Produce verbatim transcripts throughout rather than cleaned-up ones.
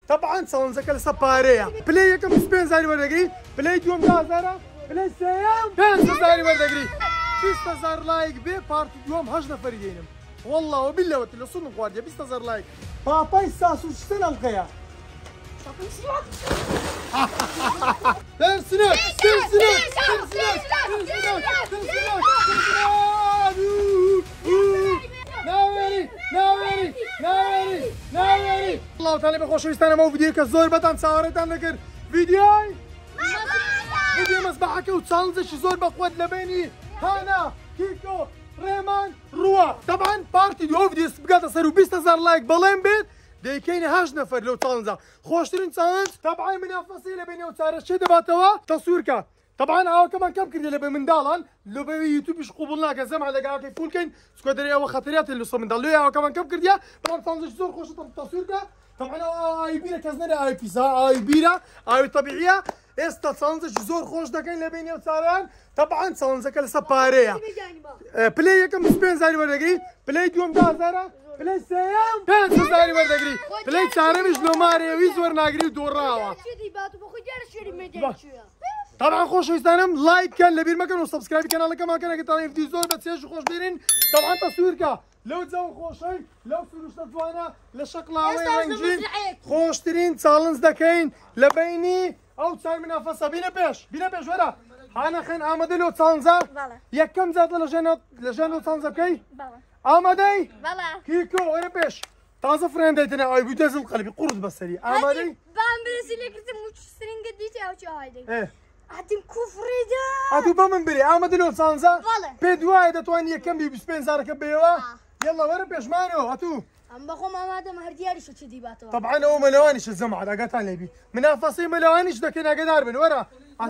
طبعا چالنجەکە لەسەر پارەیە. پلەی یەکەم بیست و پێنج هەزار وەردەگری، پلەی دووەم دە هەزارە، پلەی سێیەم پێنج هەزار وەردەگری. بیست هەزار لایک بێ پارتی دووەم هەشت نەفەری دێنم. والله وبالله لە سوودم خواردیە بیست هەزار لایک. پاپای ساس و شتە ئەڵقەیە. ترسنك ترسنك ترسنك ترسنك ناوێری ناوێری ناوێری ناوێری الله تعالی بەخۆشەویستانە ئەو ڤیدیۆکە زۆر بەتان چاوەڕێتان دەکرد ڤیدیۆی ڤیدیۆ مەزبەحەکە و چالنجێکی زۆر بەخۆت لە بینی هانا کیکۆ ڕێمان ڕووە طبعا پارتی دو ئەو ڤیدیۆ بگاتە سەر و بیست هەزار لایک بەڵێن بێت دەیکەینە هەشت نەفەر لەو چالنجە خۆشترین چالنج طبعا منافەسی لە بینەوە چارە چێ دەباتەوە تەسوورکە طبعا ئاوەکەمان کەم کردێ لە بە منداڵان لە بە یوتیوبیش قوبوڵ ناکە زەمە لەگەڵاکەی فولکەین چکۆ دەرێ ئەوە خەتەریاتێ لە سۆ منداڵ لێ ئاوەکەمان کەم کردیە بەڵام چالنجێکی زۆر خۆشە تەسوورکە طبعا ئاوی بیرە کەس نەرێ ئاوی پیسا ئاوی بیرە ئاوی طەبیعیە ئێستا چالنجێکی زۆر خۆش دەکەین لە بینەوە چارەیان طبعا چالنجەکە لەسەر پارەیە پلەی یەکەم بیست و پێنج هەزار وەردەگری پلەی دووەم دە هەزارە پلەی سێیەم پێنج هەزار وەردەگری پلەی چارەمیش لۆمارێوی زۆر ناگری و دۆڕاوە طبعا خۆشەویستانم لایککەن لەبیر مەکەن و سەبسکرایب کەناڵەکەمان کەن ئەگەر تاڵی ڤیدیۆ زۆر بە چێژ خۆش بێنن طبعا تەسوورکە لەو جەو خۆشەی لەو فروشتە جوانە لە شەقڵاوەی ڕەنگین خۆشترین چالنج دەکەین لە بینی ئەو چار منافەسە بینە پێش بینە پێش وەرە هانەخێن ئامادە لەو چالنجە یەکەم جاتە لە ژێن لەو چالنجە بکەی ئامادەی کیکۆ وەرە پێش تازە فرێن دەیتنە ئەوی بوو دەزڵ قەلبی قورس بەسەری ئامادەی بام برسی لەکردم و سرنگە دیتە ئەو چی هایدەی ئەتیم کوفڕیدا ئەتوو بە من برێ ئامادە لەو چالنجە پێ دوایە دەتوانانی یەکەم بی بیست و پێنج هەزارەکە بێەوە یەڵڵا وەرە پێشمانەوە ئەتوو ئەم بەخۆم ئامادەم هەر دیاریشە چی دیباتەوە طبعا ئەو مەلەوانیشە زەمعەت ئاگاتان لێبی منافەسەی مەلەوانیش دەکەین ئاگادار بن وەرە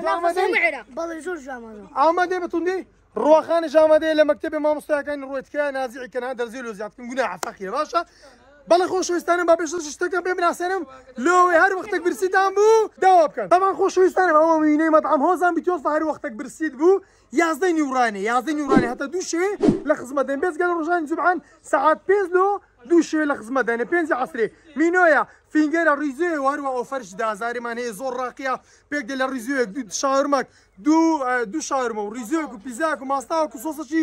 بەڵێ زۆر ئامادە ئامادەی بەتوندی ڕۆخانش ئامادەیە لە مەکتەبی مامۆستایەکانی ڕوێتکە نازیعی کەنا دەرزی لۆ زیادکردن گوناحە فەقیرە باشە بەڵێ خۆشەویستانم با پێش شتەکەم پێ بناسێنم لۆوێ هەر وەختێک برسیتان بوو داوا بکەن طبعا خۆشەویستانم ئەوە میوینەی مەطعەم هۆزان بیتۆفە هەر وەختێک برسیت بوو یازدەی نیورانێ یازدەی نیورانێ هەتا دوو شەوێ لە خزمەت دەین بێزگەل ڕۆژانی جومعان سەعات پێنج لۆ دوو شەوێ لە خزمەت دەینە پێنجی عەسرێ مینۆیە فینگەرە ڕیزۆیە هەروە ئۆفەرش دە هەزارێمان هەیە زۆر ڕاقیە پێک دێ لە ڕیزۆیەک دوو شاورمەک دوو دوو شاورمە و ڕیزۆیەک و پیزاک و ماستاوەک و سۆسەکی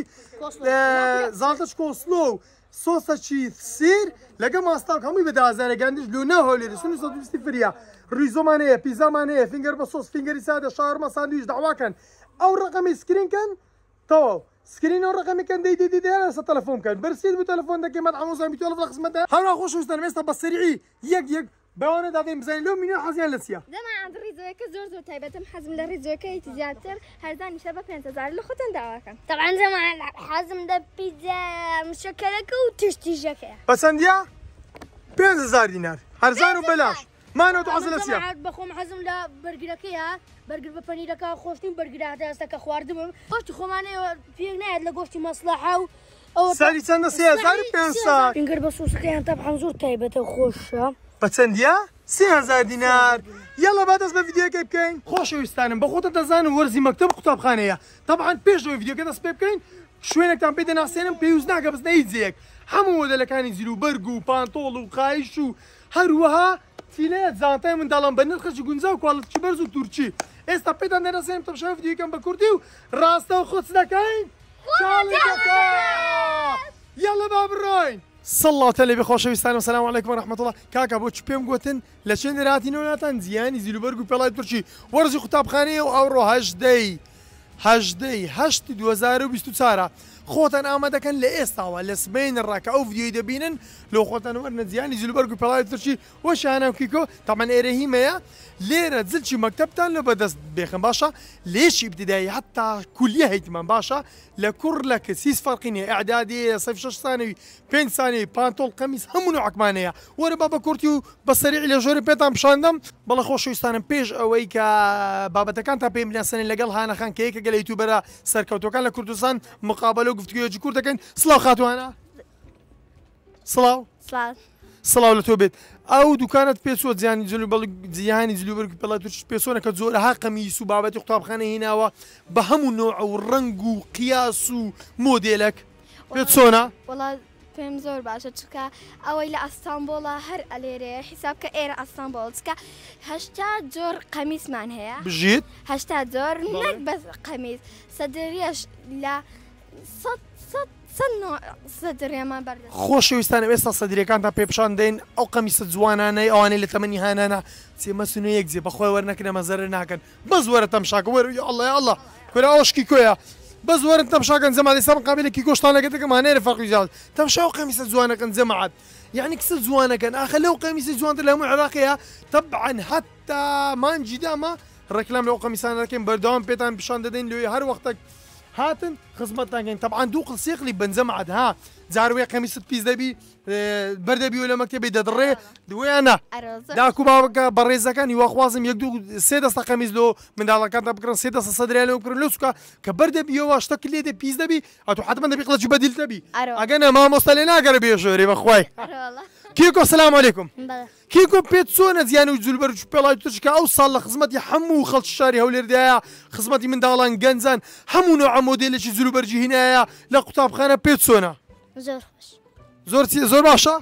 زاڵتەش کۆسلۆ و سۆسەکی سیر لەگە ماستاوک هەمووی بە دە هەزارێ گەندش لۆ نەهۆلێرە سونی سەد و بیستی فریە ڕیزۆمان هەیە پیزامان هەیە فینگەر بە سۆس فینگەری سادە شاورمە ساندویچ داواکەن ئەو ڕقەمی سکرینکەن تەواو سکرین ئەو ڕقەمیکەن دەی دەی دەی لەسەر تەلەفۆن بکەن برسیت بوو تەلەفۆن دەکەی مەطعەم هۆزان بیتۆڵە لە خزمەتە هەروە خۆشەویستانم ئێستا بە سەریعی یەک یەک بەوانە دادەین بزانین لەو مینیۆ حەزیان لە چییە دەمان ڕیزۆیەکە زۆر زۆر تایبەتم حەزم لە ڕیزۆیەکەیەتی زیاتر هەرزانیشە بە پێنج هەزار لە خۆتان داواکەن طبعا زەمان حەزم لە پیتزا مشەکەلەکە و تشتیژەکەیە بەچەندیە پێنج هەزار دینار هەرزان و بەلاش مانەوە تو حەزت لە چییە بەخۆم حەزم لە بەرگرەکەیە بەرگر بە پەنیرەکە خۆشتین بەرگرە هەستەکە خواردبم گۆشتی خۆمانەیە پێک نایەت لە گۆشتی مەسلەحە و سەری چەندە سێ هەزار و پێنج سەد فینگەر بە سۆسەکەیان تەبعەن زۆر تایبەتە خۆشە بەچەندیە سێ هەزار دینار یەڵە با دەست بە ڤیدیۆکەی بکەین خۆشەویستانم بە خۆتە دەزانن وەرزی مەکتەب قوتابخانەیە طبعا پێش ئەوەی ڤیدیۆکە دەست پێ بکەین شوێنێکتان پێ دەناسێنم پێویست ناکە بستنە هیچ جێیەک هەموو مۆدەلەکانی زیروبەرگ و پانتۆڵ و قایش و هەروەها تیلەیە جانتای منداڵان بە نرخەکی گونجاو و کواڵەتیی بەرز و تورکی ئێستا پێتان دەناسێنم تەماشای ڤیدیۆکەم بە کوردی و ڕاستەوە خۆت دەکەین یەڵە با بڕۆین سەڵاتە لێ بخۆشەویستانم سەلام عەلەیکم وەرەحمەتوڵڵا کاکە بۆ چ پێم گوتن لە چێ نەرهاتینەوە ناتان جیهانی زیروبەرگ و پێڵای تورکی وەرزی قوتابخانەیە و ئەوڕۆ هەژدەی هەژدەی هەشتی دوو هەزار و بیست و چوارە خۆتان ئامادەکەن لە ئێستاوە لە سبەینە ڕاکە ئەو ڤیدیۆی دەبینن لەو خۆتان وەرنە جیهانی زیروبەرگ و پێڵای تورکی وە شانە و کیکۆ تەمان ئێرە هیمەیە لێرە جلچی مەکتەبتان لە بەدەست بێخن باشە لێشی ابتدایی حتا کولیە هەیتمان باشە لە کوڕ لە کەس هیچ فەرقی نییە ئەعدادی سەیف شەش سانەوی پێنج سانەوی پانتۆڵ قەمیس هەموو نوعەکمانەیە وەرە با بە کورتی و بە سەریع لە ژۆرە پێتان پیشاندەم بەڵە خۆشەویستانم پێش ئەوەی کە بابەتەکان تا پێم بناسێنن لەگەڵ هانەخان کە یەکە گەلە یوتیوبەرە سەرکەوتوەکان لە کوردستان مقابلە و گفتوگویەکی کورد دەکەین سڵاو خاتوانە سڵاو سڵاو لە تۆ بێت ئەو دوکانت پێچوە جیهانی جیهانی زیروبەرگ و پێڵای تورکی پێچۆنەکە زۆرەها قەمیس و بابەتی قوتابخانە هێناوە بە هەموو نۆع و ڕەنگ و قیاس و مۆدێلێک پێت چۆنە؟ وەڵا پێم زۆر باشە چکە ئەوەی لە ئەستانبۆڵە هەر ئەلێرێ حیساب کە ئێرە ئەستانبۆڵ چکە هەشتا جۆر قەمیسمان هەیە بژیت هەشتا جۆر نەک بەس قەمیس سەدریەش لە سەدرێمان بەردەست خۆشەویستانە ئێستا سەدرەکانتان پێپشان دەین ئەو قەمیسە جوانانەی ئەوانەی لە تەمەنی هانانە چێمەسونە یەک جێ بەخۆی وەرنەکەنە مەزەرە ناکەن بەس وەرە تەمشاکە وەرە یا ئەڵڵا یا ئەڵڵا کورا ئەوشکی کۆیە بەس وەرن تەمشاکەن جەماعەت ئێستا مقابلێکی گۆشتانەکەتەکەمان هەیە فەرقی جیاوات تەمشا و قەمیسە جوانەکەن جەماعەت یعنی کسە جوانەکەن ئاخە لەو قەمیسە جوانتر لە هەموو عێراقیە طبعاً حتا مانجی داما ڕێکلام لەو قەمیسانە دەکەین بەردەوام پێتان پیشان دەدەین لێ هەر وەختێک هاتن خزمەتتانگەین طبعاً دوو قسێقلی بنجەماعەت ها جاروێ قەمیست پیس دەبی بەردەبی و لە مەکتەبی دەدڕێ دوێنە داکو باوەکە بەڕێزەکانی واخوازم یەک دوو سێ دەستە قەمیز لۆ منداڵەکانتان بکڕن سێ دەستە سەدریا لێ بکڕن لە سوکە کە بەردەبیەوە شتەک لێ دە پیس دەبی ئەتو حتمما دەبی قڵەکی بەدیل دەبی ئەگەنە مامۆستا لێ ناگەرە بێژۆرێ بەخوای کیکۆ سلام علیکم کیکۆ پێت چۆنە زیانە و جولبەر و پێڵای توچکە ئەو ساڵ لە خزمەتی هەموو خەڵکی شاری هەولێردایە خزمەتی منداڵان گەنجان هەموو نوع مۆدێلێکی جلوبەرجی هینایە لە قوتابخانە پێت چۆنە زۆر زۆر زۆر باشە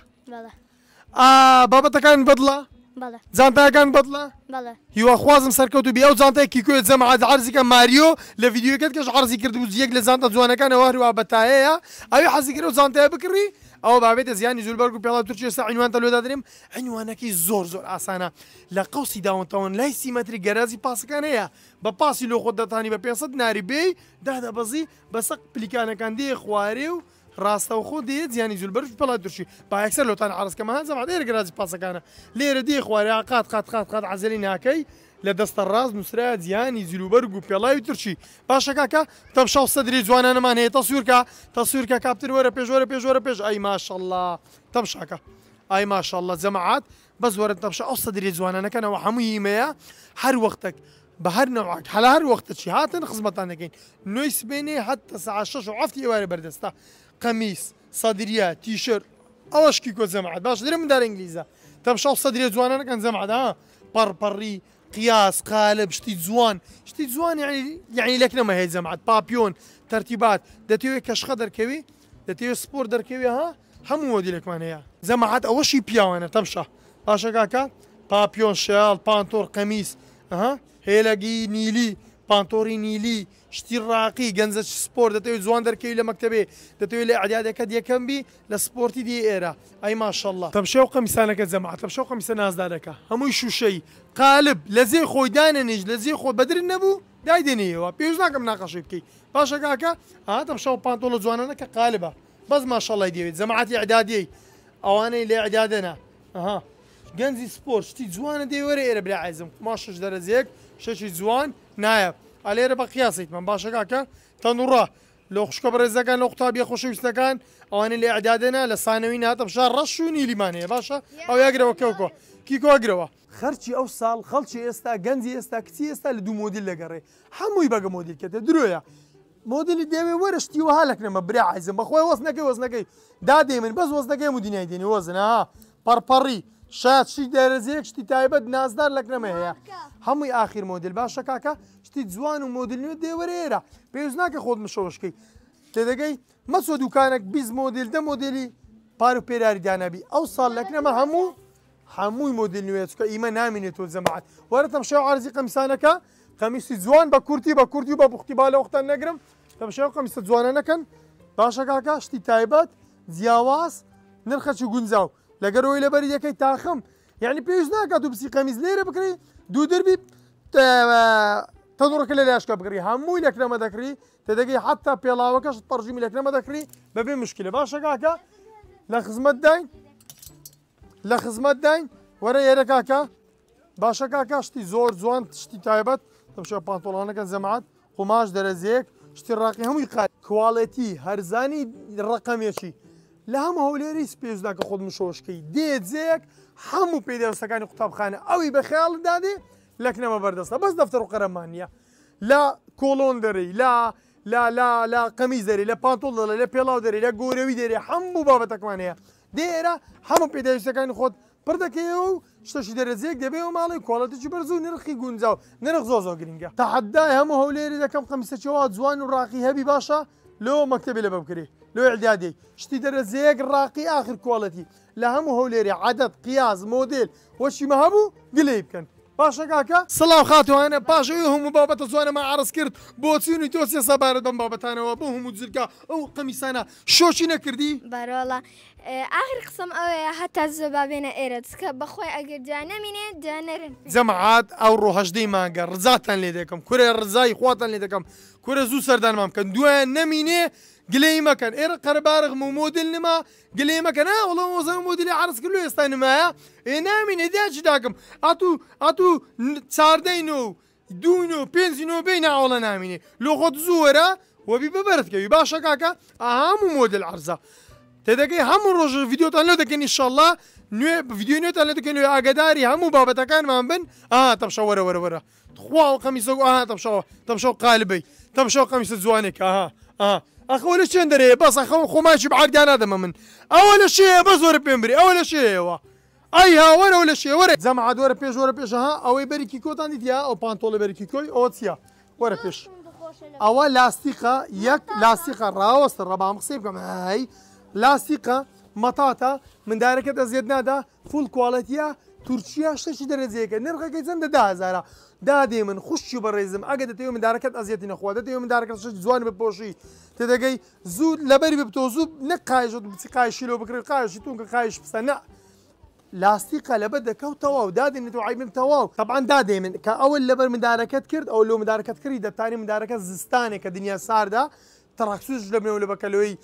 بابەتەکان بەدڵە جانتاکان بەدڵە هیواخوازم سەرکەوت و بێ ئەو جانتای کیکۆیە جەماعەت عەرزیکە ماریۆ لە ڤیدیۆکەت کەش عەرزی کردبوو یەک لە جانتە جوانەکانەوە هەروە بەتایەیە ئەوی حەزی کرد و جانتایە بکڕی ئەوە بابێتە زیانی زولبەرگ و پێڵاو تورکی ئێستا عنوانتە لۆ دادرێم عنوانەکەی زۆر زۆر ئاسانە لە قەوسی داونتاون لای سیمەتری گەرازی پاسەکان هەیە بە پاسی لۆ خۆت دەتانی بە پێنج سەد ناری بێی دادەبەزی بەسەق پلیکانەکان دێ خوارێ و ڕاستە و خۆ دێت زیانی زولبەرگ و پێڵاو تورکی با یەکسەر لۆتان عەرزکەمە هەنجەمە لێرە گەرازی پاسەکانە لێرە دێ خوارێ قات قات قات قات عەزەلی ناکەی لە دەستە ڕاست نووسرا زیانی زیلوبەرگ و پێڵاوی تورکی باشە کاکە تەمشا و سەدری جوانانەمان هەیە تەسوورکە تەسوورکە کاپتر وەرە پێش وەرە پێش وەرە پێش ئەی ماشەڵڵا تەمشاکە ئای ماشەڵڵا جەماعەت بەس وەرە تەمشا ئەو سەدری جوانانەکەنەوە هەموو هیمەیە هەر وەختێک بە هەر نەوعک هەلا هەر وەختەچی هاتن خزمەتان دەکەین نوێی سبێنێ هەتا سەعات شەش و هەفتی ئێوارە بەردەستە قەمیس سەدریە تیشر ئەوەشکی کۆ جەماعەت باش درێ مندار ئینگلیزە تەمشا و سەدری جوانانەکەن جەماعەت ها پەڕپەڕی قیاس قالب شتی جوان شتی جوان يعني يعني لك نما هي جماعة بابيون ترتيبات دتيوي كشخة دركوي دتيوي سبور دركوي ها همو مودي لك مان هي جماعة أول شيء بياوانا تمشى باشا كاكا بابيون شال بانتور قميص ها هيلاقي نيلي بانتوري نيلي شتي راقي جنزة سبور دتيوي جوان دركوي لمكتبه دتيوي لإعداد كد يكم بي لسبورتي دي إيرا أي ما شاء الله تمشى وقميصانك جماعة تمشى وقميصان ناس دارك همو شو شيء قالب لەزێ خۆی دانەنیش لەزێ خۆ بەدر نەبوو دایدێنەوە پێویست ناکەم ناقەشی بکەی باشە کاکە هاتەم شەو پانتۆڵە جوانانەکە قالبە بەس ماشەڵڵای دەوێت جەماعەتی ئیعدادیەی ئەوانەی لێ ئیعدادەنە ئەها گەنجی سپۆرت شتی جوانە دێ وەرە ئێرە برا عەزیزم ماشەش دەرەجێک شەشی جوان نایە ئەلێرە بە قیاسیتمان باشە کاکە تەنوڕە لە خوشکە بەڕێزەکان لە قوتابیە خۆشەویستەکان ئەوانەی لێ ئیعدادەنە لە سانەوی هاتەم شار ڕەش و نیلیمانەیە باشە ئەو یاگرەوە کەوکۆ کیکۆ ئەگرەوە خەرچی ئەو ساڵ خەڵکی ئێستا گەنجی ئێستا کچی ئێستا لە دوو مۆدیل لەگەڕێ هەمووی بەگە مۆدیلکەتە درۆیە مۆدیلی دەوێ وەرشتی وها لەکنەمە برا عەزیزم بەخۆی وەست نەکەی وەست نەکەی دادێ من بەس وەست نەکەی مدینای دێنی وەزن ها پەڕپەڕی شات شتی دەرەزیەک شتی تایبەت نازدار لەکنەمە هەیە هەمووی ئاخیر مۆدیل باشە کاکە شتی جوان و مۆدیل نوێ دێوەرە ئێرە پێویست ناکە خۆت مشەوەشکەی تێدەگەی مەچۆ دوکانێک بیست مۆدیل دە مۆدیلی پار و پێراری دانەبی ئەو ساڵ لەکنەمە هەموو هەمووی مۆدیل نوێت کە ئیمە نامێنێتەوە جەماعەت وەرە تەمشا و عەرزی قەمیسانەکە قەمیسی جوان بە کورتی بە کورتی و بە بوختی با لە وەختان نەگرم تەمشا و قەمیسە جوانانەکەن باشە کاکە شتی تایبەت جیاواز نرخەکی گونجاو لەگەرەوەی لەبەری یەکەی تاخم یعنی پێویست ناکات دوو پسی قەمیز لێرە بکڕی دوو دەربی تەنوڕەکە لە لاشکە بکڕی هەمووی لەکنەمە دەکڕی تێدەگەی حتا پێڵاوەکەش تەرجیمی لەکنەمە دەکڕی بەبێ مشکلە باشە کاکە لە خزمەت داین لە خزمەت داین وەرە ئێرە کاکە باشە کاکە شتی زۆر جوان شتی تایبەت تەمشا پانتۆڵانەکە جەماعەت قوماش دەرەزیەک شتی ڕاقی هەمووی قات کوواڵەتی هەرزانی ڕقەمێکی لە هەموو هەولێری پێویست ناکە خۆت مشۆشکەی دێت جێیەک هەموو پێدەوەستەکانی قوتابخانە ئەوی بە خەیاڵ دادێ لەکنەمە بەردەستە بەس دەفتەر و قەرەمان نییە لە کۆڵۆن دەرەی لا لا لا لا قەمیز دەرێ لە پانتۆڵ دەڵێ لە پێڵاو دەرێ لە گۆرەوی دەرێ هەموو بابەتەکمان هەیە دێرە هەموو پێداویستەکانی خۆت پڕ دەکەیەوە و شتەشی دەرەجێک دەبێ و ماڵی کۆڵەتێکی بەرزوو نرخی گونجاو نرخ زۆ زۆر گرنگە تەحەدای هەموو هەولێری دەکەم قەمیسەکەەوە جوان و ڕاقی هەبی باشە لەوە مەکتەبی لە بە بکرێ لو اعدادي شتي درجيك راقي اخر كواليتي لا همو هوليري عدد قياس موديل وشي ما هبو قليب كان باشا كاكا صلاة خاتو انا باشا هم بابا زوانا ما عرس كرت بوتسيني توسي صبار دم بابا انا وابوهم وزلكا او قميصانا شوشي نكردي بارولا اخر قسم او حتى زبابينا ايرتس بخوي اگر جانا مين جانرن جماعات او روحش دي مانجا رزاتن ليدكم كوري رزاي خواتن ليدكم كوري زو سردان مامكن دوان نمينه قلي مكان إير قربارغ مو موديل نما قلي مكان اه والله وزن موديل عرس كله يستان معايا إنا من إداش داكم أتو أتو ساردينو دونو بنزينو بين عولا ناميني لو خد زورا وبي ببرد كي باشا كاكا أهم موديل عرزة تدقي هم روج فيديو تانلو دكين إن شاء الله نو فيديو نو تانلو دكين نو أقداري هم بابا كان ما بن آه طب شو ورا ورا ورا خوا قميص آه طب شو طب شو قالبي طب شو قميص زوانك آه آه اخو ولا شيء ندري بس اخو خو ماشي بعقد انا هذا من اول شيء بس ورا بيمبري اول شيء وا ايها ورا ولا شيء ورا زعما عاد ورا بيش ورا بيش ها او يبري كيكو تاندي ديا او بانطول يبري كيكوي او تيا ورا بيش او لاستيقه يك لاستيقه راوس الربع مصيبكم هاي لاستيقه مطاطا من دايركه ازيدنا دا فول كواليتي تركيا شتي درجه نرخه كيزن ده هزاره دادي من خش بريزم اقدت يوم داركت ازيتين اخوات يوم داركت زوان ببوشي تدقي زود لبري بتوزو نقايش بتقايش لو بكري قايش تون قايش بسنة لاستيقه لبدا كو تواو دادي انتو عايبين تواو طبعا دادي من كاول لبر من داركت كرد او لو من داركت كريد الثاني من داركت زستاني كدنيا سارده تراكسوس لبني ولا بكالوي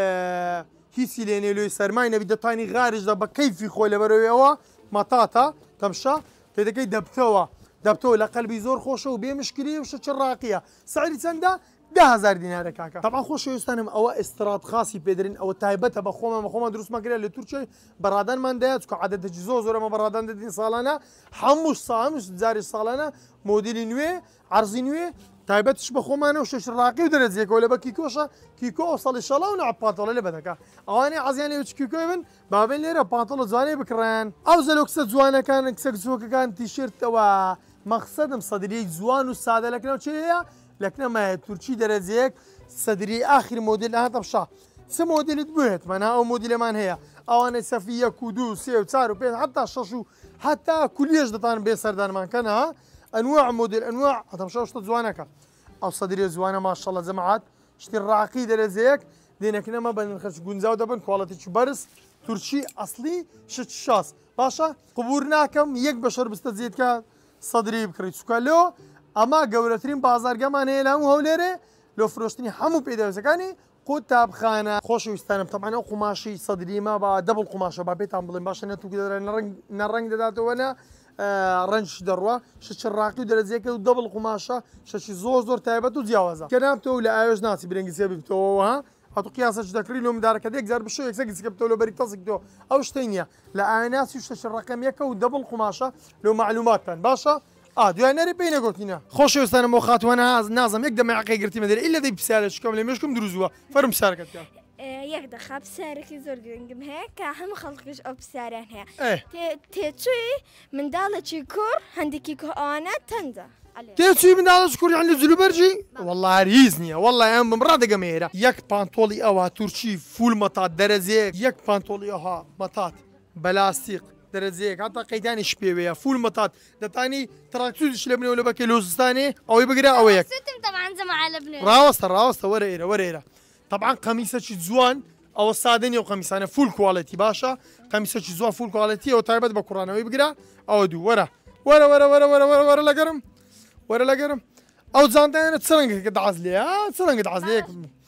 آه هيسي ليني لو سرماي نبي دتاني غارج ده بكيف خو لبروي مطاطا تمشى تدقي دبتوا دبتو لقلبي زور خوشه وبيه مشكلة وش الراقية سعر سندا ده هزار دينار كاكا طبعا خوشه يستنم او استراد خاصي بيدرين او تايبتها بخوما مخوما دروس ما كده لتركيا برادان من ديت كو عدد جزوز ولا ما برادان دين صالنا حمش صامش زاري صالنا موديل نوي عرضي نوي تايبتش بخوما انا وش الراقي ودرزيك ولا بكيكوشا كيكو وصل ان شاء الله ونعبط ولا بدك اواني عزياني وش كيكو ابن بابين ليره بانطلون زواني بكران او زلوكس زوانه كان كسكسوك كان تيشيرت و مقصدم صدري زوان والساده لكن وشي لكن ما تركي درزيك صدري اخر موديل ها طبشا س موديل تبهت منها او موديل مان هي او انا سفيه كودو سي وصاروا بين حتى شاشو حتى كليش دطان بي سردان مان كان ها انواع موديل انواع طبشا وش زوانك او صدري زوانه ما شاء الله جماعات شتي الراقي درزيك دينك ما بين الخش جونزاو دبن كواليتي برس تركي اصلي شت شاس باشا قبورناكم يك بشر بستزيد كا صدري بكريت سكالو اما جورترين بازار كمان هي لهم هوليري لو فروشتني حمو بيدا سكاني قطاب خانه خوش يستلم طبعا او قماشي صدري ما با دبل قماشه با بيت عم باش نتو كده نرنج نرنج داتو وانا آه رنش دروا شش الراقي درزيك ودبل قماشه شش زوز دور تايبتو زياوزا كنابتو لا ايوز ناسي برنجسي بتو ها هاتو قياسش ذكري لهم دارك هذيك زار بشو يكسك سكبتو لو بريك تصقتو او شتينيا لا ناس يشتش الرقم يكا ودبل قماشه لو معلومات باشا اه دو انا ريبينا قلتينا خوش يستانا موخات وانا نازم يقدم عقي قرتي مدري الا دي بسالش كامل مشكم دروزوا فرم ساركت كان يقدر خاب سارك زور قنقم هيك هم خلقش او بسارين هي ايه تي من دالة شكور عندك انا تنزا تيتشي من هذا شكور يعني زلوبرجي والله ريزني والله يا ام مراد جميره يك بانطولي او تركي فول مطات درزيك يك بانطولي او مطات بلاستيك درزيك حتى قيداني شبيبيا فول مطات دتاني تراكسوز شلبني ولا بكيلوزستاني او يبقرا او يك طبعا زعما على لبنان راوست راوست وريره وريره طبعا قميصه زوان او الصادني وقميص انا فول كواليتي باشا قميصه زوان فول كواليتي او تايبت بقرانه ويبقرا او دو ورا ورا ورا ورا ورا ورا ورا لا قرم ورا لا قرم او زانتا تسرنق قد عزلي ها تسرنق قد عزلي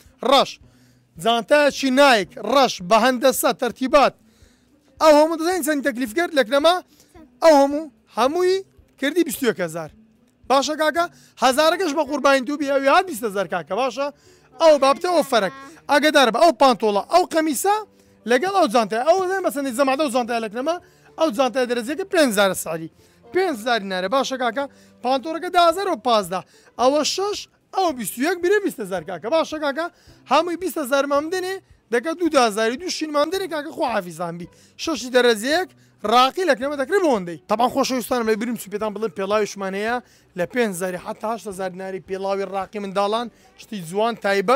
رش زانتا شي نايك رش بهندسه ترتيبات او هم زين سن تكليف كرد لك لما او هم هموي كردي بستوك هزار باشا كاكا هزاركش بقربان تو بي او هاد بيست هزار كاكا باشا او بابته اوفرك اقدر او بانطولا او قميصه لقال او زانتا او زي مثلا الزمع ده زانتا لك لما او زانتا درزيك بنزار السعودي بنزار ناره باشا كاكا پانتورك ده هزار و پازده او شش او بیست و یک بیره بیست هزار کاکا باشه کاکا همون بیست هزار ممدنه دکه دو ده هزاری دوشین ممدنه کاکا خو حافظان بی شش درجه یک راقي لك لما تقريبا وندي طبعا خوش يستان ما يبرم سبيتان بلن بيلاوي شمانيه لبين زاري حتى هشت زار ناري بيلاوي الراقي من دالان شتي زوان تايبد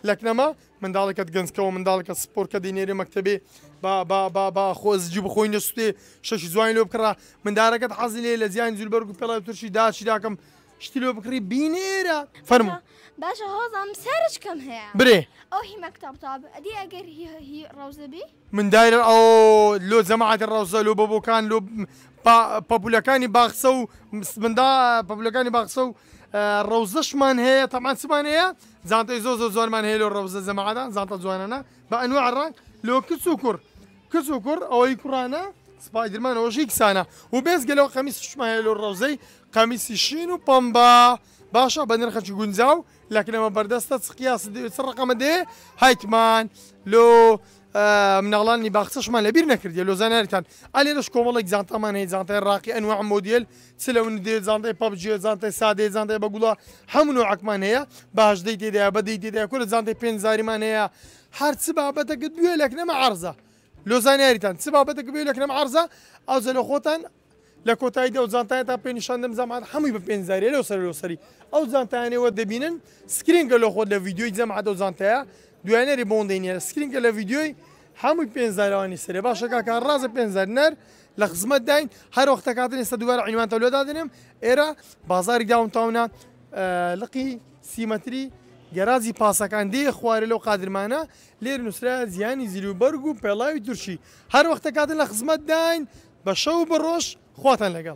لەکنەما منداڵێکت گەنجکەوە منداڵەکە سپۆر کە دەینێری مەکتەبێ با خۆزجی بخۆی نەسوێ شەشی جوانی لۆ بکڕا مندارەکەت حەزی لێ لە زیانی زولبەرگ و پێڵای تورشی داچی داکەم شتی لۆ بکڕی بینێرە فەرموو باشە هۆزم سەرش کەم هەیە برێ ئەو هی مەکتەبتاب ئەدی ئەگەر هی ڕەوزەبی من دایرە ئەو لۆ جەماعەتی ڕەوزە لۆ بەبۆکان لۆ پەپولەکانی باخسە و مندا پەپولەکانی باخسە و ڕەوزەشمان هەیە تەمان چمان هەیە زانتەی زۆ زۆر زۆرمان هەیە لۆ ڕەوزە جەماعەتە زانتە جوانانە بە ئەنواع ڕنگ لۆ کچ و کوڕ کچ و کوڕ ئەوەی کوڕانە سپایدرمان ئەوەشی کسانە و بێزگەلەوە قەمیسیشمان هەیە لۆ ڕەوزەی قەمیسی شین و پەمبا باشە بە نرخەکی گونجاو لەکنەوە بەردەستە چ قیاس چ ڕقەمە دێ هایتمان لۆ مناڵانی باخچەشمان لەبیر نەکردیە لۆ زاناریتان ئالێرەش کۆمەڵێک زانتەمان هەیە زانتای ڕاقی ئەنواع مۆدیل چ لەون دێ زانتای پەبجێ زانتای سادێ زانتای بەگوڵا هەموو نوعەکمان هەیە باشدەی تێدایە بەدەی تێدایە کورە زانتای پێنج زاریمان هەیە هەر چ بابەتەکەت بوێ لەکنەمە عەرزە لۆ زانیاریتان چ بابەتەکە بوێ لەکنەمە عەرزە ئەو جە لە خۆتان لە کۆتاییدا ئەو زانتایە تا پێ نیشاندەم زەماعەت هەمووی بە پێنج زاریە لەو سەر لەو سەری ئەو زانتایانەوە دەبینن سکرینگە لە خۆت لە ڤیدیۆی جەماعەت ئەو زانتایە دوایانەری بۆن دەینێرە سکرینگە لە ڤیدیۆی هەمووی پێنج زاریەوانی سەرێ باشە کاکە ڕازە پێنج زارنەر لە خزمەت داین هەر وەختە کاتن ئێستا دووبارە عنوانتە لۆ دادنێم ئێرە بازاری داونتاونە لقی سیمەتری گەرازی پاسەکان دێ خوارە لەو قادرمانە لێر نووسرا زیانی زیلوبەرگ و پێڵاوی تورشی هەر وەختە کاتن لە خزمەت داین بە شەو بە ڕۆژ خواتان لەگەڵ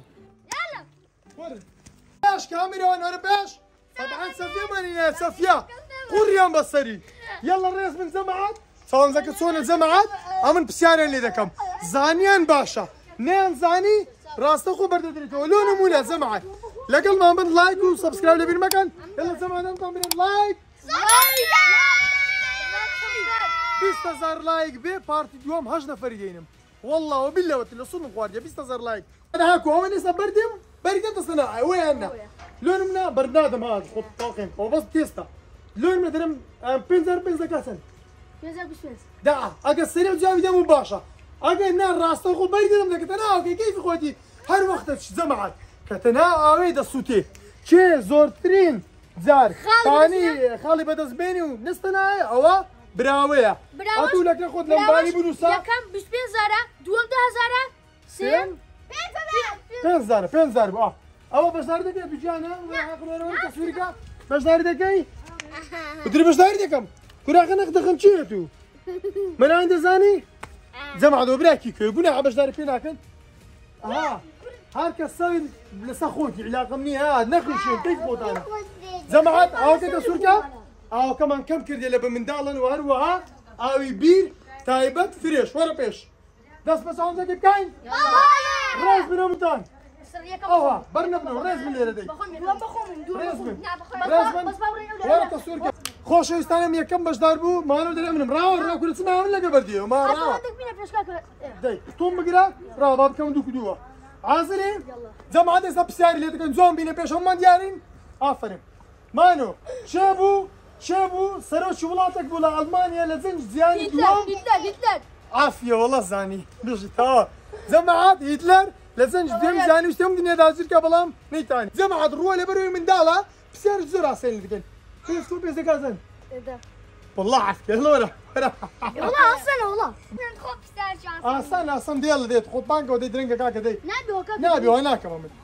باش کامیرەوانەرە باش طبعا سەفیەمانینە سەفیا قوڕیان بەسەری یەڵە ڕێز من جەماعەت چاڵنجەکە چۆنە جەماعەت ئەمن پرسیاریان لێ دەکەم زانیان باشە نەیان زانی ڕاستە خۆ بەردەدرێتەوە لۆ نمونە جەماعەت لەگەڵمان بن لایک و سەبسکرایب لەبیر مەکەن یەڵە جەماعەتتان بنێن لایک بیست هەزار لایک بێ پارتی دووەم هەشت نەفەری دێنم والله وبالله لە سوڵم خواردیە بیست هەزار لایک هاکو ئەوە نێستا بەردێم بەریکەتە سەناعە وەیاننا لۆ نمونە بەردادەم هات خۆ تاقێن ئەوە بەس تێستە لۆ نمونە دەرم پێنج هەزار پێنج دەکاتن دا ئەگە سەری و جاوی دەم و باشە ئەگەر نا ڕاستە خۆ بەری دەدەم دەکەتە ناوکەی کەیفی خۆتی هەر وەختە جەماعەت کەتە نا ئاوەی دەسووتێ کێ زۆرترین جار خانی خاڵی بەدەستبێنی و نستە نایە ئەوە براوەیە ئەتوو لەکە خۆت لەمبانی بنووسە یەکەم بیست و پێنج زارە دووەم دە هەزارە سێم پێنج زارە پێنج زار بووە ئەوە بەشداری دەکەی دوجانە تەسویرکە بەشداری دەکەی بتری بەشداری دەکەم کوراخە نەخ دەخەم چیە تو مەلایەن دەزانی جەماعەتەوە براکی کوێ گوناحە بەشداری پێ ناکەن ئەها هەر کەس سەوی لەسەر خۆتی عیلاقەم نییە ها نەخوشێن کەیف خۆتانە جەماعەت ئاوەکە تەسوورکە ئاوەکەمان کەم کردێ لە بە منداڵن و هەروەها ئاوی بیر تایبەت فرێش وەرە پێش دەست بە چاوەنجەکە بکەین ڕێز بنەمتان ئەوە بەرنەبنەوە ڕێز من لێرە دەی ڕێز من ڕێز من وەرە تەسوورکە خۆشەویستانم یەکەم بەشدار بوو مانەوە دەرێ منم ڕاوە ڕاو کورە چما من لەگە بەردیەوە ما ڕاوە دەی تۆم بگرە ڕاوە با بکەم دوو کدووە حازرێ جەماعەت ئێستا پرسیاری لێ دەکەن جوان بینە پێش هەمومان دیارین ئافرین مانۆ چێ بوو چێ بوو سەرۆکی وڵاتێک بوو لە ئەڵمانیا لە جەنگ جیانی دووەم عافیە وەڵە زانی بژیتەوە جەماعەت هیتلەر لە جەنگ دوێم زانی وستێم دنیا داگیرکە بەڵام نەیتانی جەماعەت ڕووە لەبەرەوەی منداڵە پرسیاری زۆر ئاسایی دەکەن پێش تۆ پێش دەکاتن والله عافیە هەڵۆرە ئاسان ئاسان دێڵە دێت خۆت بانکەوە دەی درەنگە کاکە دەی نابیەوە ناکەمە من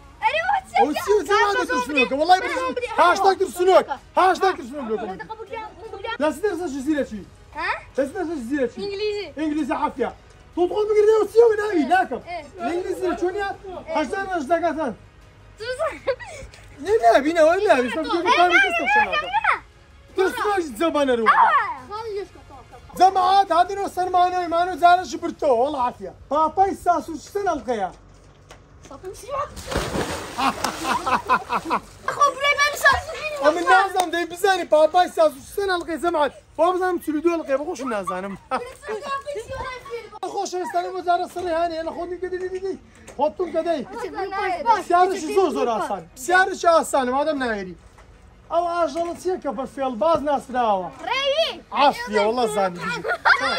والله هاشتاگ ترسنوك هاشتاگ ترسنوك لا ستر سجل زيرتي ها ستر سجل زيرتي انجليزي انجليزي عافيه تدخل بقدر وتسوي ناوي ناكم الانجليزي شونيا هاشتاج هاشتاجاتان لا لا بينا ولا بس تقول كلام ترسنوك زمان روح جماعات هذه نو سرمانو مانو زارش برتو والله عافيه بابا يساسو سنه القيا ومن نازم دي بزاني باباي ساسو سنة القي سمعت بابا زانم تسلودو القي بخوش نازانم خوش استاني وزارة السري هاني انا خودني كدي دي دي خودتم كدي سيارش زور زور آسان سيارش آسان مادام نايري او اجلت سيكا بالفيل باز ناس راوا ريي عافية والله زاني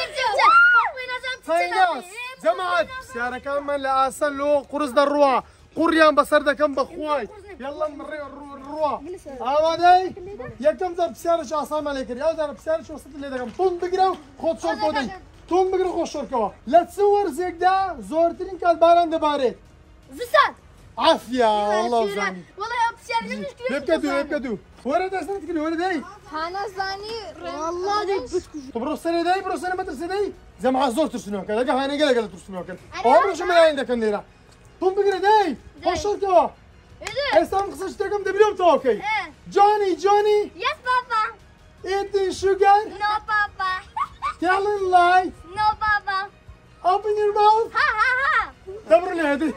هاي ناس جماعت سيارة كامل لآسان لو قرص دروا قريان بسر دكم بخواي يلا نري الروا آماده يكم ضرب بسيارش عصام عليك يا ضرب بسيارش وسط اللي دكم تون بقرا خود شور كودي تون بقرا خود شور كوا لا تصور زيك دا زورترين كال باران دباريت زسان عافية والله زاني والله بسيارة مش كبير يبقى دو يبقى دو ورد أصلا تقولي ورد أي أنا زاني والله دي بسكوت طب روسنا داي بروسنا ما ترسداي زي ما عزور ترسنوك لقى هاني قال قال ترسنوك عمره شو ما عندك النيرة تون بقرا داي خود شور كوا استام خصش تكم دبليوم توكي جوني جوني يس بابا eating sugar نو بابا telling lies نو بابا open your mouth ها ها ها دبرني هذه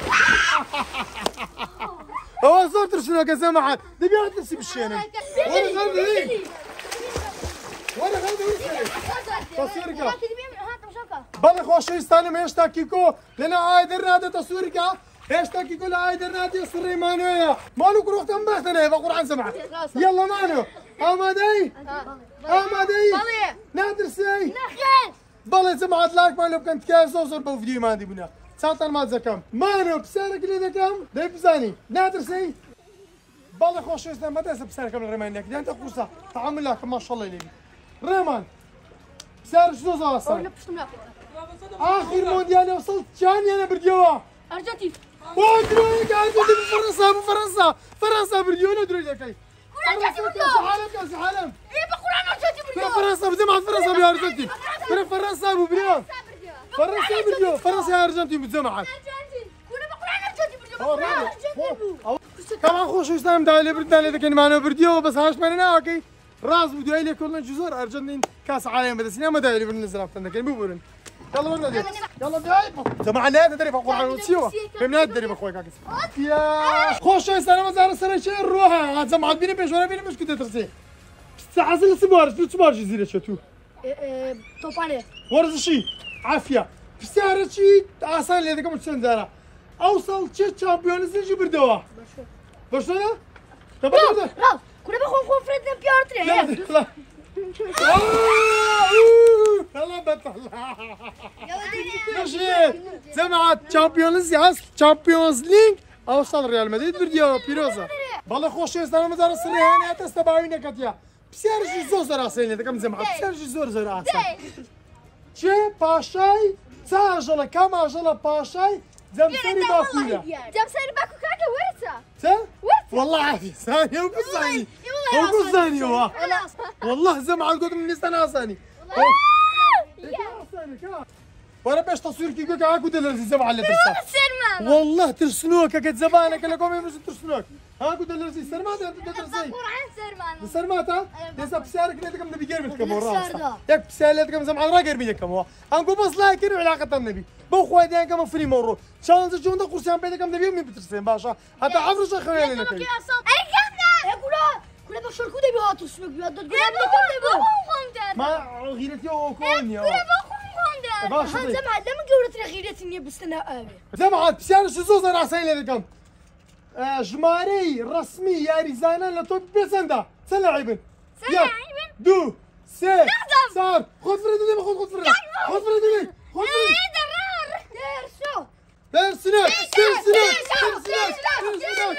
هو صار ترسنوك يا سماحة دبي أنت تسيب الشينة وانا غلبي وانا غلبي تصويرك بالله خوش يستاني ما يشتاكيكو لنا عايدر نادي تصويرك يشتاكيكو لعايدر نادي سري مانويا مالو كروح تنبهتنا بقول عن سمعة يلا مانو آمادي آمادي نادر سي بالله سمعت لايك مالو كنت كاس اوصل بو فيديو ما عندي بنا ساعتين ما تزكم مانو بسالك اللي دكم داي بزاني نادر سي بالله خوش يستاني ما تنسى بسالك من الرمان لك انت فرصة تعامل لك ما شاء الله يليك ريمان بسالك شو صار اخر مونديال وصلت ثاني انا برديوا ارجنتين وادري قاعد بفرنسا بفرنسا فرنسا برديو ندري لك فرنسا كاس عالم كاس عالم ايه بقول انا ارجنتين فرنسا بجماعة فرنسا يا ارجنتين فرنسا ابو بريان فرنسا برديو فرنسا يا ارجنتين بجماعة ارجنتين كنا بقول انا ارجنتين كمان خوش يستلم دايلي بردان اذا كان معنا برديو بس هاش مرنا اوكي راس بدو ايلي كلنا جزر ارجنتين كاس عالم بس ما دايلي بالنزل افتن كان بيبورن يلا ورنا دي يلا دايب جماعة لا تدري بقول عن وسيوا فهمنا تدري بخوي كاكس يا خوش يستلم مزار سنة شيء نروحها جماعة بيني بيش ولا بيني مش كنت ترسي ساعة سبارش شو سبارش زيرة شتو توباني ورز شيء عافية في سعر شيء آسان اللي هذا كم تشتري زارا أوصل شيء شامبيونز نجي بردوا بس لا طب راو كنا بخون خون فريد بيارتري لا يلا بطل ماشي جماعة شامبيونز ياس شامبيونز ليج أوصل ريال مدريد بردوا بيروزا بالله خوش يستلم مزار السريان تستبعيني كتيا بسعر شيء زور زور آسان هذا كم جماعة بسعر شيء زور زور آسان چه پاشای ساجلا کم آجلا پاشای زمسری باکولا زمسری باكو كاكا ورثة سا والله عافية ثانية وبس وبس ثانية هو والله زم على القدر من نستنى ثاني وانا باش تصوير كي قلت هاكو دلرزي زم على ترسا والله ترسنوك كت زبانك لكم يمشي ترسنوك هاكو دلرزي سرمات انت ترسي سرماتا ديسا بسالك نتكم نبي غير منكم ورا ياك بسالتكم زم على غير منكم هو انكو بس لايكن علاقه النبي بو خويا ديان كما فري مورو تشالنج جون دا قرسان بينكم نبي من بترسين باشا حتى عفرو شي خويا لنا كاين كنا بشركو دي بها تسمك بها كنا ما غيرتي او كونيا باشا زعما لما قولت غيرتني بستنا ابي زعما بسال شي زوز راسين لكم جماري رسمي يا ريزانا لتوب بيسندا سلاعبن سلاعبن دو سي صار خذ فريدي خذ خذ فريدي خذ فريدي خذ فريدي درسو درسنا درسنا درسنا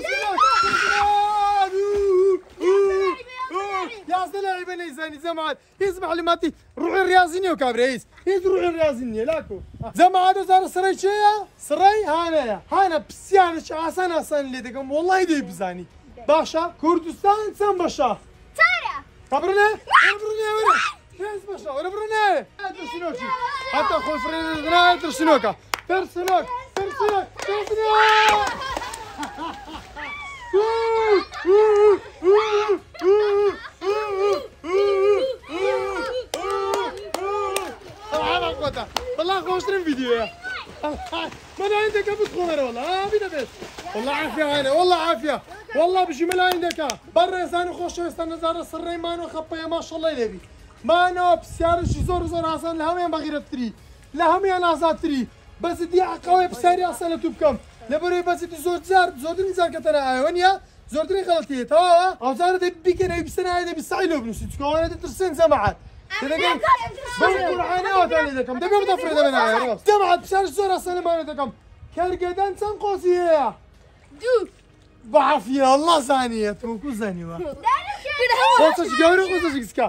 يا سلاعبن يا زاني زعما يسمح لي ماتي روحي الرياضيني وكابريس هيز روحي الرياضيني لاكو زعما هذا صار سري شيء سري هانا هانا بسيانش عسان عسان اللي دقم والله دي بزاني باشا كردستان سن باشا تارا خبرنا خبرنا وين فيز باشا ولا برنا ترسنوك حتى خو فرينا ترسنوك ترسنوك ترسنوك ترسنوك والله خوش ترين فيديو يا ما انا عندك ابو تخمر والله ها بينا بيت والله عافيه انا والله عافيه والله بشي ملا عندك برا يساني خوش يستنى زار السري مانو خبيه ما شاء الله يلبي مانو بسيار شي زور زور حسن لهم يا بغير تري لهم يا ناس تري بس دي قوي بساري اصلا توبكم لبري بس دي زور زار زور نزار كتنا ايونيا زور دري غلطيه ها او زار دي بيكنا يبسنا هذا بالسعيلو بنص تكون هذا ترسين زمعات كذا كم بقول عنا وتاني ذاكم ده بيبغى تفرد من هاي جماعة بسال زور أصلا ما ندكم كرقدان چەند قۆسی هەیە؟ دوو بەعافیە الله زانیە تۆکو زانیوە قۆچەکی گەورە قۆچەکی کچکە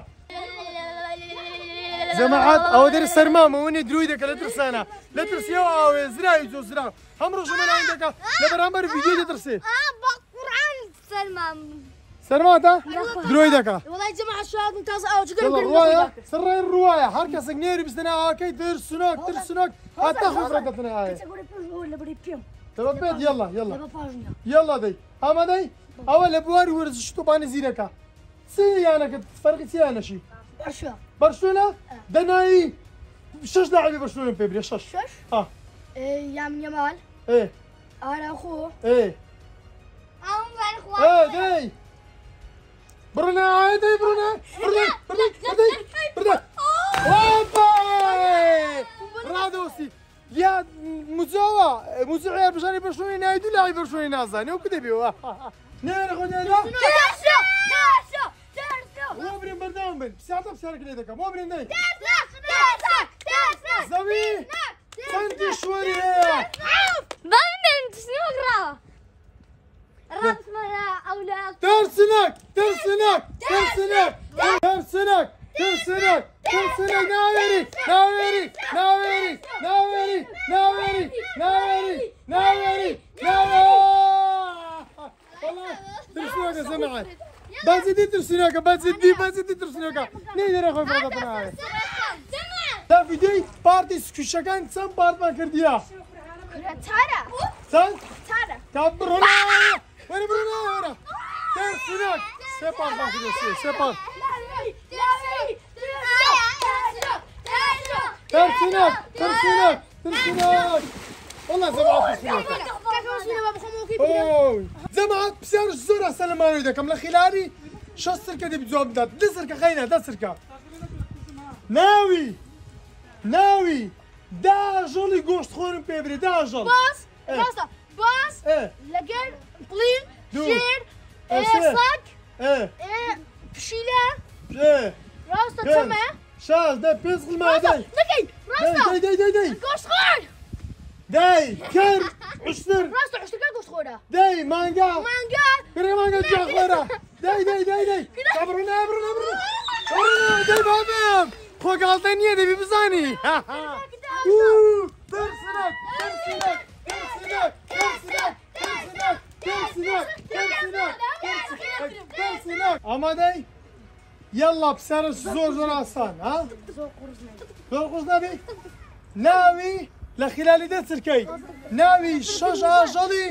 جەماعەت ئەوە دەرە سەرمامەوەنێ دروی دەکە لە ترسانە لە ترسیەوە ئاوێ زراوی زۆ زراو هەم ڕۆژەمە لاین دەکە لە بەرامبەر ڤیدیۆ دەترسێ بە قورعان سەرمام سەرماتە دروی دەکە والله جەماعەت شوهادم تازە ئاوچەکە ڕواایە سڕێ ڕواایە هەر کەسێک نێری بستنە ئاکەی ترسنۆک ترسنۆک هەتا خوفرەکەتنە ئاێ تەوە بێت یەڵا یەڵا یەڵا دەی ئامادەی ئەوە لە بواری وەرزش تۆپانی زیرەکە چ یانەکە فەرقی چ یانەشی بەرشتوێنە دەنایی شەش لاعبی بەرشتوێن پێ برێ شەش یام یەمال ئێ ئاراخۆ ئێ ئێ دەی بڕنە ئاێ دەی بڕنە بڕنە بڕنە بڕنە بڕنە ڕادۆستی یا موزەوە موزە عێر بژانی بەرشتوێنی ناوی دوو لاعبی بەرشتوێنی نازانێ وەکو دەبێەوە نێرە خۆ نێرە وە برێن بەردەوام بن پسیاتە پسیارەکە لێ دەکەم وە برێن دەی زەوی چەندی شوەری هەیە ترسنەک ترسنەک ترسنەک ترسنەک ترسنەک ترسنەک ناوێری ناوێری ناوێری ناوێری ناوێری ناوێری ناوێری ترسنەکە سەمەعەت بازیدی ترسنەکە بازیدی بازیدی ترسنەکە نەیدەرە خۆی بەڵگەتە ناوێ تا ڤیدیۆی پارتی سکوشەکان چەند پارتمان کردیە؟ چەند؟ تا بڕۆنە وەرە بڕۆنە وەرە ترسنەک سێ پارتمان کردیە سێ سێ پارت ترسنەک ترسنەک ترسنەک والله زەماعەت ترسنەکە زەماعەت پرسیارش زۆر ئاسان لە مانەوەی دەکەم لە خیلالی شەش سرکە دەبی جواب بدات دە سرکە خەینە دە سرکە ناوی ناوی داژەڵی گۆشتخۆرم پێ برێ داژەڵ باس ڕاستە باس لەگەر بڵین شێر سەگ پشیلە ڕاستە چەمە شاش دە پێنج قڵما دەی نەکەی ڕاستە دەی دەی دەی گۆشتخۆر دەی کەر عشتر ڕاستە عشتەکە گۆشتخۆرە دەی مانگا مانگا برێ مانگا جاخۆرە دەی دەی دەی دەی بڕنە بڕنە بڕنە دەی بابم خۆگاڵتە نییە دەبی بزانی ترسنەک ترسنەک ترسنەک ترسنەک ترسنەک ترسنەک ترسنەک ترسنەک ئامادەی یەڵا پسەرش زۆر زۆر ئاسان ها زۆر قورس نەبی ناوی لە خلالی دە سرکەی ناوی شەش ئاژەڵی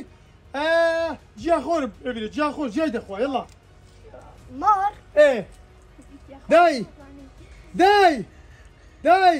جیاخۆرم ببینێت جیاخۆر جیای دەخوا یەڵا مار ئێ دای دای دای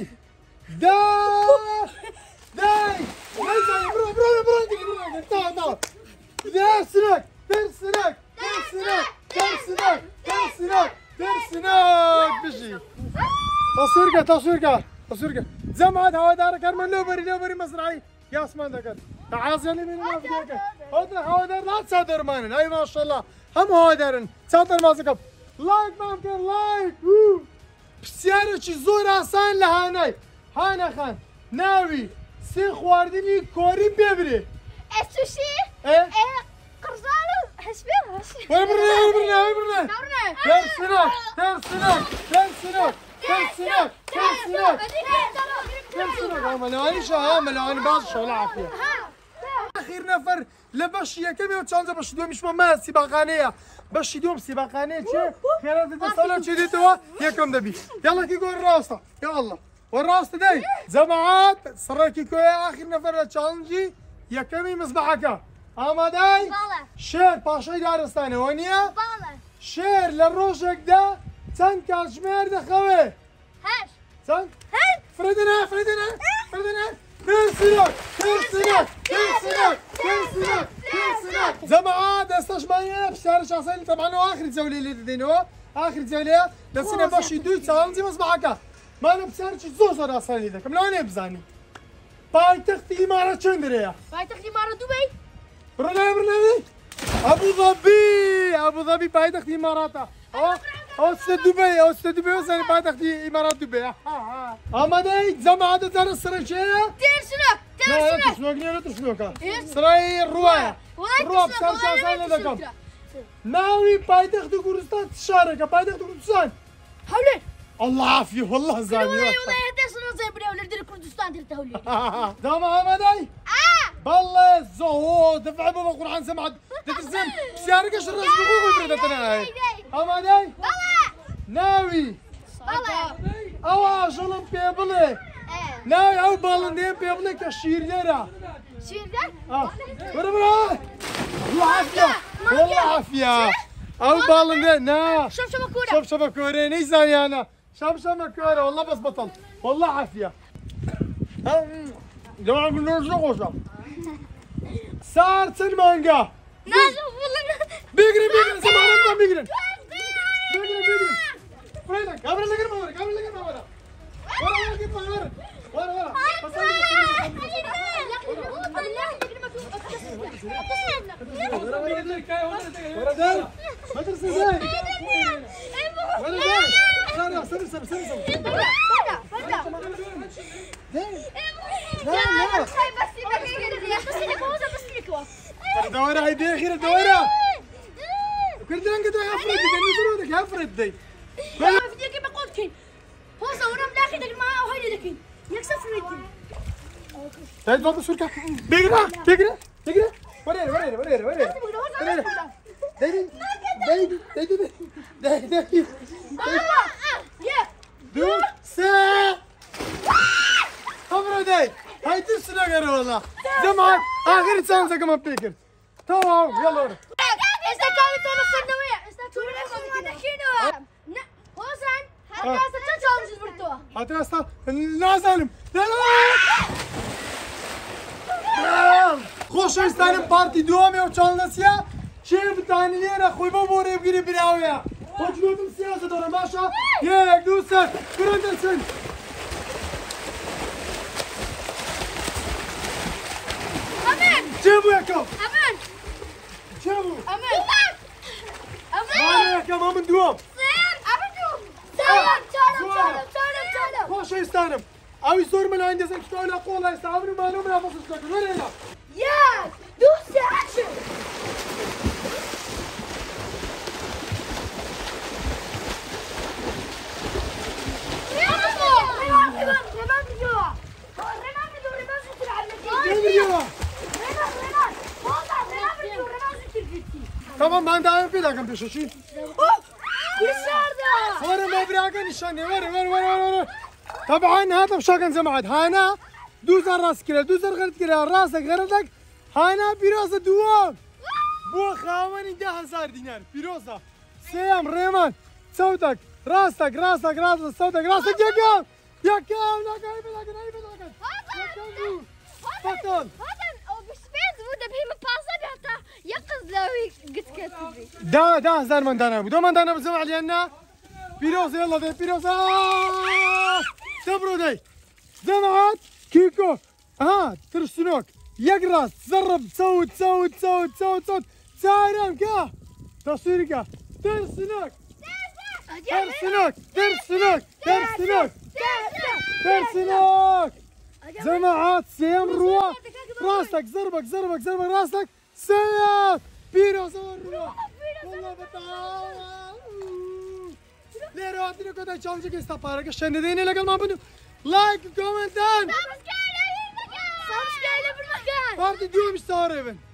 دای دای برو برو برو برو برو ترسنەک ترسنەک ترسنەک ترسنەک ترسنەک ترسنەک بژی تەسوورکە تەسوورکە تەسوورکە جەماعەت هەوادارەکانمان لەوبەری لەوبەری مەزرعی یاسمان دەکەن تەعازیانی بینی مافدەکەن ئەوتر هەوادار لا چادەرمانن ئەی ماشەڵڵا هەموو هەوادارن چادەر مازەکەم لایکمان کرد لایک پرسیارێکی زۆر ئاسان لە هانای هانەخان ناوی سێ خواردنی کۆری پێ برێ سوشی قرزان و هەشبێ وەرە بڕنە بڕنە بڕنە ترسنەک ترسنەک ترسنەک ترسنەک ترسنەک ترسنەک مەلەوانیشە ها مەلەوانی باشە وەڵا عافیە ئاخیر نەفەر لە بەشی یەکەمەوە چەندە بەشی دووەمیشمان مایە سیباقانەیە بەشی دووەم سیباقانەیە چێ خێراتت دەسەڵە چێ دێتەوە یەکەم دەبی یاڵەکی گۆر ڕاستە یاڵڵا وەڕاستە دەی جەماعەت سڕێکی کۆیە ئاخیر نەفەر لە چاڵنجی یەکەمی مزبەحەکە ئامادەی شێر پاشەی دارستانەوە نییە شێر لە ڕۆژێکدا چەند کاتژمێر دەخەوێ چەند فرێدنە فرێدنە فرێدنە ترسنەک ترسنەک ترسنەک ترسنەک ترسنەک جەماعەت دەستەشمانە پرسیارە شاسەلی تەبعەنەوە ئاخری جەولەی لێ دەدەینەوە ئاخری جەولەیە دەچینە بەشی دووی چاڵنجی مزبەحەکە مانە پرسیارێکی زۆر زۆر ئاسانی دەکەم لەوانەیە بزانی پایتەختی ئیمارەت چەندرەیە پایتەختی ئیمارەت دووبەی بڕنە بڕنەوەی ئەبوظەبی ئەبوظەبی پایتەختی ئیماراتە ئەوە چتە دووبەی ئەوە چتە دووبەی وەزانی پایتەختی ئیمارات دووبەیە ئامادەی جەماعەت دەزانن سەرنجەیە ترسنەک لا لا تشنوك لا تشنوك سراي الرواية الروا بسام شاسان لدكم ناوي بايدخ كردستان تشارك بايدخ كردستان هولي الله عافية والله زاني والله هدي صنو زي بريا ولا دير كردستان دير هولي دام همداي بالله زهو دفع بابا قرآن سمعت تترسم سيارك الشرس بقوق بردتنا هاي همداي ناوي أوا جلم بيبلي ناوي أو بالندين بيبلي كشيريرا شيردان اه برا برا والله عافية والله عافية أو بالندين نا شوف شوف كورة شوف شوف كورة نيزاني أنا شوف شوف كورة والله بس بطل والله عافية جماعة من نور شو صار سن مانجا نازل والله بيجري بيجري سمعنا بيجري بيجري بيجري فريدك قبل لك ما ورا قبل لك ما ورا ورا لك ما ورا ورا ورا بس ورا ده ما ترسل زي ورا ده صار سر سر سر سر لا لا الدورة هاي دي أخيرا الدورة كردان قد هفرد دي كان يسرودك هفرد دي ما في ديكي بقول كين هو صورنا ملاخي دك معاه وهاي دكين يكسر فريدي هاي بابا سوركا بيجرا بيجرا بيجرا ورينا ورينا ورينا ورينا ورينا دايدي دايدي دايدي دايدي دايدي دو سا خبرو داي هاي ترسنا غير والله جماعة آخر إنسان زي كمان بيكر تمام يلا ورا استكاوي تونا الثانوية استكاوي تونا كينو حسن هذا ستة تشالنج برتوا حتى أستا لا سالم لا لا خوش استانم بارتي دوامي و چالنسيا شيف تاني ليرا خوي بابوري بگيري براويا خوش نوتم سياسة دارم باشا يك دو سر برندسن أمان جيبو يكم أمان جيبو أمان أمان يكم أمن دوام خوش استانم اوي صور من عندي زي كتاب لا قولا يستعملوا ما لهم لا بصص لك وين هنا يا دوس اكشن tamam ben daha bir dakika bir şey. dışarıda. ورا ما براك نشان ورا ورا ورا ورا طبعا هذا بشكل زمعت هانا دوز الراس كده دوز الغرد كده راسك غردك هانا بيروزا دوام بو خاوني ده هزار دينار بيروزا سيام ريمان صوتك راسك راسك راسك صوتك راسك يقام يقام لا قايب لا قايب لا قايب بطل وده بهم بازر حتى يقظ لوي قد كتبي ده ده هزار من دانا بدو من دانا بزمع لينا بيروزا يلا ده بيروزا تبرو دي زمعت كيكو ها ترسنوك يقرص زرب صوت صوت صوت صوت صوت سارم كا تصيرك ترسنوك ترسنوك ترسنوك ترسنوك ترسنوك زمعت سيم روا راسك زربك زربك زربك راسك سيم بيروزا والروا والله بتعال ليه رواتي كده تشالنج كيس تبارك الشندين لقى ما بدو لايك كومنت سبسكرايب بالمكان بارتي ديو مش صار